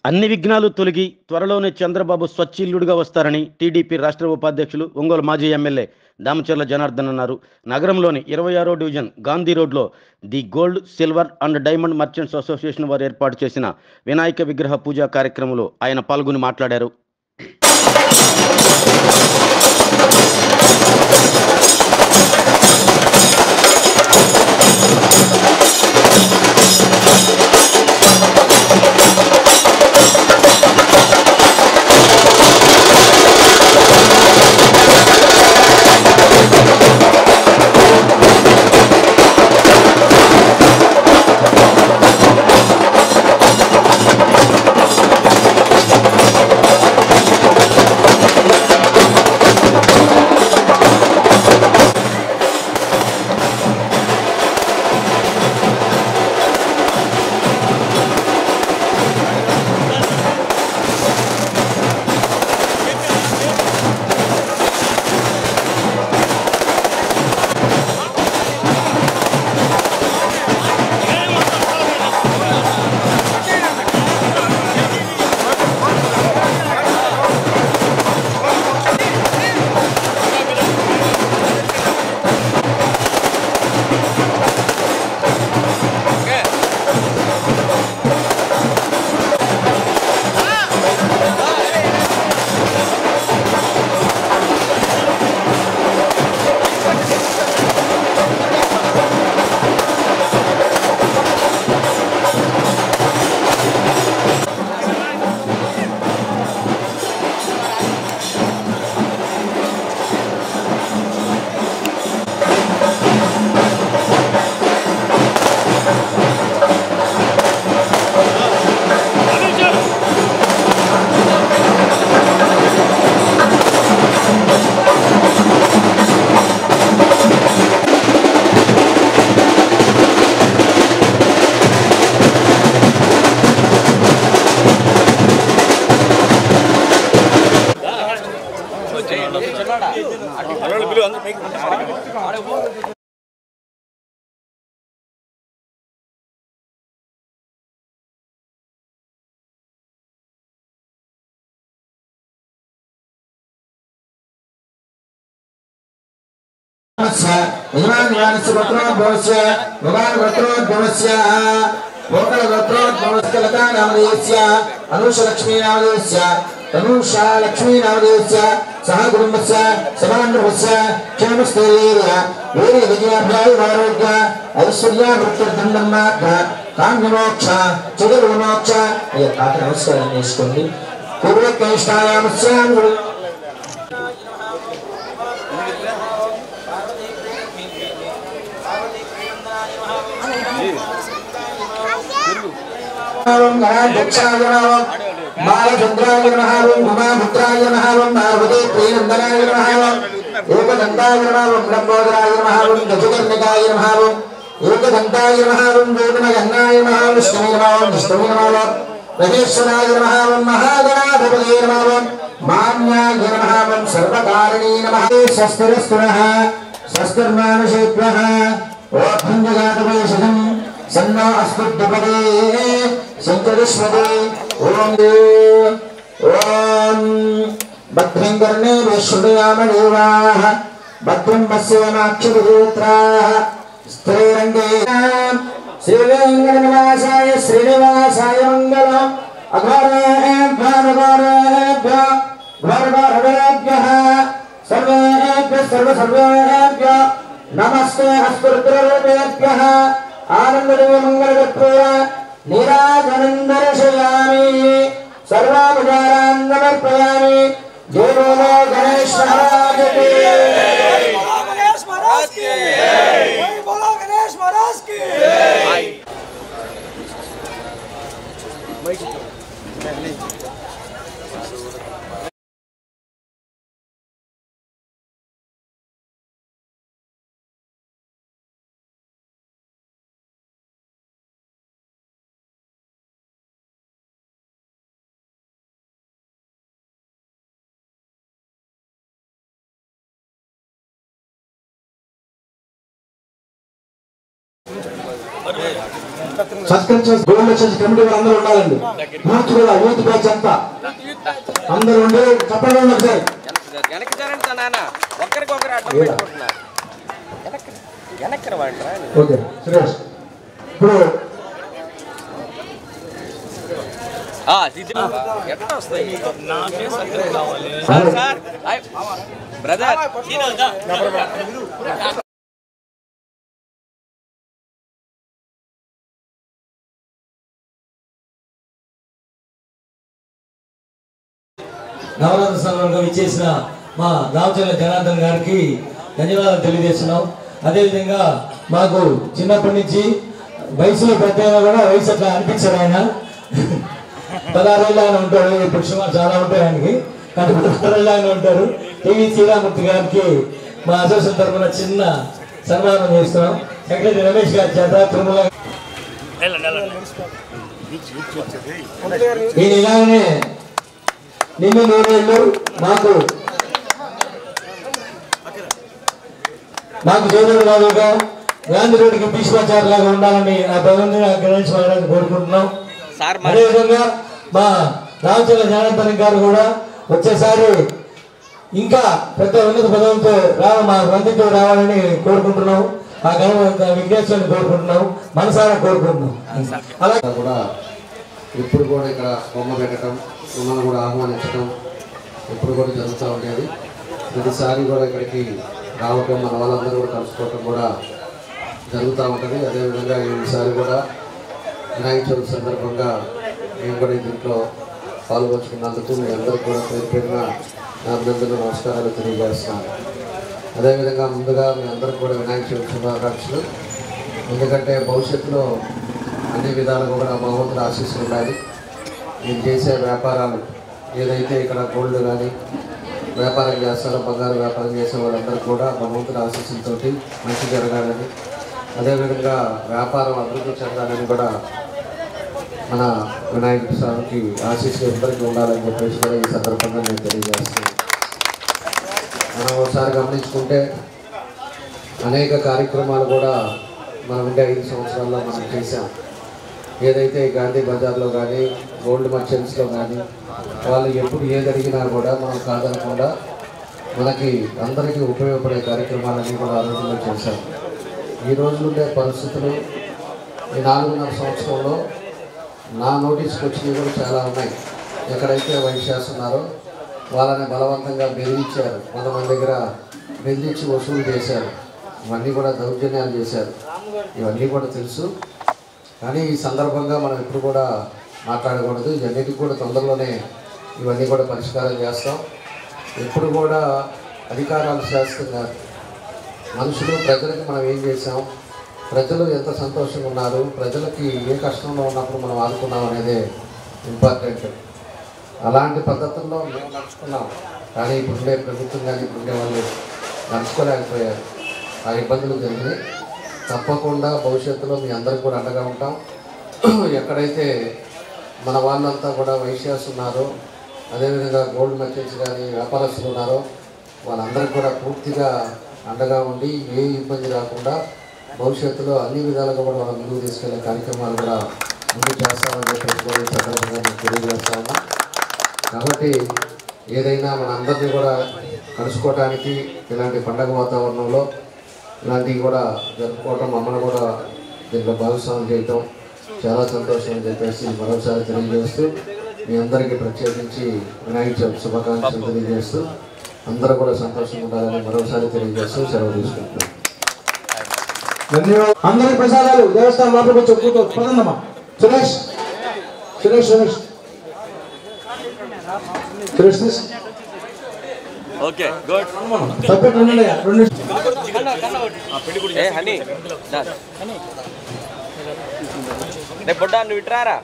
అన్ని విఘ్నాలు తొలగి త్వరలోనే చంద్రబాబు స్వచ్ఛీల్లుడిగా వస్తారని టీడీపీ రాష్ట్ర ఉపాధ్యక్షులు ఒంగోలు మాజీ ఎమ్మెల్యే దామచర్ల జనార్దన్ అన్నారు. నగరంలోని 26వ డివిజన్ గాంధీ రోడ్లో the gold, silver and diamond merchants association వారు ఏర్పాటు చేసిన వినాయక విగ్రహ పూజా కార్యక్రమంలో ఆయన పాల్గొని మాట్లాడారు. तनुषा लक्ष्मी नामदेवस्य सह कुटुंबस्य समानस्य क्षेमस्थैर्य वीर विजयाभ्याय आरोग्य ऐश्वर्य वृत्तिर्दण्डन्नाथ काम्यमोक्ष चतुर्विमोक्ष ये आके नमस्कार చేసుకోండి పూర్వకైష్టాయామస్యాం ओम गणाध्यक्षाय नमः बालचंद्राय नमः ओम उमापुत्राय नमः ओम पार्वती प्रियनंदनाय नमः ओम एकदंताय नमः ओम लंबोदराय नमः ओम गजकर्णिकाय नमः ओम एकदंताय नमः ओम वेदनगन्नाय नमः ओम विष्णुवे नमः ओम विष्णुवे नमः ओम महेश्वराय नमः ओम महागणाधिपतये नमः ओम मान्याय नमः ओम सर्वकारिणी नमः स्वस्तिरस्तुनः स्वस्तिर्मानुषेभ्यः ओम भञ्जगातवेशम् सन्नो अस्मद्दपदे संकरिष्वदे ओम भद्रं कर्णे विश्वयाम देवाः भद्रं पश्येमाक्षपुत्राः स्त्रीरङ्गे श्रीवेङ्कटनिवासाय श्रीनिवासाय मङ्गलम् अघोरेभ्यः घोरघोरवेभ्यः सर्वेभ्यः नमस्ते अस्मद्रुतेभ्यः आनंददेव मंगलगत्वेन नीराजनन्दर्शयामि सर्वापचारान् समर्पयामि जय बोलो गणेश महाराज की गणेश महाराज की जय बोलो गणेश महाराज की సత్కరించిన గోల్డ్ వచ్చేసి కమిటీ వారు అందరూ ఉండాలండి. యూత్ కూడా యూత్ బ్యాచ్ అంతా అందరూ ఉండి చెప్పండి ఒకసారి. ఓకే సురేష్ ఇప్పుడు బ్రదర్ నవరాత్రి సందర్భంగా ఇచ్చేసిన మా రామచంద్ర జనార్దన్ గారికి ధన్యవాదాలు తెలియజేస్తున్నాం. అదేవిధంగా మాకు చిన్నప్పటి నుంచి వయసులో పెద్ద కూడా వయసు అట్లా అనిపించారు. ఆయన 16 ఏళ్ళు ఆయన ఉంటాడు. ఇప్పుడు సుమారు చాలా ఉంటాయి ఆయనకి, కానీ 16 ఏళ్ళు ఆయన ఉంటారు. టీవీ శ్రీరామూర్తి గారికి మా అసోసియేషన్ తరఫున చిన్న సన్మానం చేస్తున్నాం. సెక్రటరీ రమేష్ గారి చేత తిరుమల నేను ఇలాగనే నిన్న 100 ఏళ్ళు మాకు జోదరుడు లాగా గాంధీ రోడ్డుకి భీష్మాచార్య లాగా ఉండాలని ఆ భగవంతుని గ్రహించడానికి కోరుకుంటున్నాం. అదేవిధంగా మా రామచంద్ర జనార్దన్ గారు కూడా వచ్చేసారి ఇంకా పెద్ద ఉన్నత పదవులతో మా మంత్రితో రావాలని కోరుకుంటున్నాం. ఆ విఘ్నేశ్వరుని కోరుకుంటున్నాం, మనసారా కోరుకుంటున్నాం. అలాగే కూడా ఎప్పుడు కూడా ఇక్కడ బొమ్మ పెట్టడం, మిమ్మల్ని కూడా ఆహ్వానించడం ఎప్పుడు కూడా జరుగుతూ ఉండేది. ప్రతిసారి కూడా ఇక్కడికి రావటం, మన వాళ్ళందరూ కూడా కలుసుకోవటం కూడా జరుగుతూ ఉంటుంది. అదేవిధంగా ఈసారి కూడా వినాయక చవితి సందర్భంగా మేము కూడా దీంట్లో పాల్గొంచుకున్నందుకు మీ అందరికీ కూడా పేరు పేరున నా అభినందనలు, నమస్కారాలు తెలియజేస్తున్నాను. అదేవిధంగా ముందుగా మీ అందరికీ కూడా వినాయక చవితి శుభాకాంక్షలు. ఎందుకంటే భవిష్యత్తులో అన్ని విధాలుగా కూడా భగవంతుడు ఆశీస్సులు ఉండాలి. మీరు చేసే వ్యాపారాలు ఏదైతే ఇక్కడ గోల్డ్ కానీ వ్యాపారం చేస్తారో, బంగారు వ్యాపారం చేసే వాళ్ళందరూ కూడా భగవంతుడి ఆశీస్సులతో మంచి జరగాలని, అదేవిధంగా వ్యాపారం అభివృద్ధి చెందాలని కూడా మన వినాయక స్వామికి ఆశీస్సులు అందరికీ ఉండాలని చెప్పేసి కూడా ఈ సందర్భంగా నేను తెలియజేస్తున్నాను. మనం ఒకసారి గమనించుకుంటే అనేక కార్యక్రమాలు కూడా మనం ఉండే 5 సంవత్సరాల్లో మనం చేసాం. ఏదైతే గాంధీ బజార్లో కానీ గోల్డ్ మర్చెంట్స్లో కానీ వాళ్ళు ఎప్పుడు ఏది అడిగినా కూడా మనం కాదనకుండా మనకి అందరికీ ఉపయోగపడే కార్యక్రమాలన్నీ కూడా ఆ రోజుల్లో చేశాం. ఈ రోజు ఉండే పరిస్థితులు ఈ 4.5 సంవత్సరంలో నా నోటీస్కి వచ్చినవి కూడా చాలా ఉన్నాయి. ఎక్కడైతే వైశ్యాస్ ఉన్నారో వాళ్ళని బలవంతంగా బెదిరించారు, కొంతమంది దగ్గర బెదిరించి వసూలు చేశారు, ఇవన్నీ కూడా దౌర్జన్యాలు చేశారు. ఇవన్నీ కూడా తెలుసు. కానీ ఈ సందర్భంగా మనం ఎప్పుడు కూడా మాట్లాడకూడదు. ఇవన్నిటికి కూడా తొందరలోనే ఇవన్నీ కూడా పరిష్కారం చేస్తాం. ఎప్పుడు కూడా అధికారాలు చేస్తున్నారు మనుషులు, ప్రజలకు మనం ఏం చేసాం, ప్రజలు ఎంత సంతోషంగా ఉన్నారు, ప్రజలకి ఏ కష్టంలో ఉన్నప్పుడు మనం ఆదుకున్నాం అనేది ఇంపార్టెంట్. అలాంటి పద్ధతుల్లో మేము నడుచుకున్నాం. కానీ ఇప్పుడుండే ప్రభుత్వం కానీ ఇప్పుడుండే వాళ్ళు నడుచుకోలేకపోయారు. ఆ ఇబ్బందులు జరిగినాయి. తప్పకుండా భవిష్యత్తులో మీ అందరికీ కూడా అండగా ఉంటాం. ఎక్కడైతే మన వాళ్ళంతా కూడా వైశ్యాస్ ఉన్నారో, అదేవిధంగా గోల్డ్ మర్చెంట్స్ కానీ వ్యాపారస్తులు ఉన్నారో వాళ్ళందరికీ కూడా పూర్తిగా అండగా ఉండి ఏ ఇబ్బంది రాకుండా భవిష్యత్తులో అన్ని విధాలుగా కూడా మనం ముందుకు తీసుకెళ్లే కార్యక్రమాలు కూడా ముందు చేస్తామని చెప్పి సందర్భంగా నేను తెలియజేస్తాము. కాబట్టి ఏదైనా మన అందరినీ కూడా కలుసుకోవడానికి ఇలాంటి పండగ వాతావరణంలో ఇలాంటివి కూడా జరుపుకోవటం, మమ్మల్ని కూడా దీంట్లో భాగస్వామ్యం చేయటం చాలా సంతోషం అని చెప్పేసి మరోసారి తెలియజేస్తూ మీ అందరికీ ప్రత్యేకించి వినాయక చవితి శుభాకాంక్షలు తెలియజేస్తూ అందరూ కూడా సంతోషంగా ఉండాలని మరోసారి తెలియజేస్తూ సెలవు తీసుకుంటున్నాం. అందరి ప్రసాదాలు దేవస్థానం లోపలికి వచ్చి పదందమ్మా. Suresh Suresh Suresh Suresh okay good. Subject ఉండండి. 2 ఏ హనీ రేపు పొద్దున్న నువ్వు ఇట్రారా.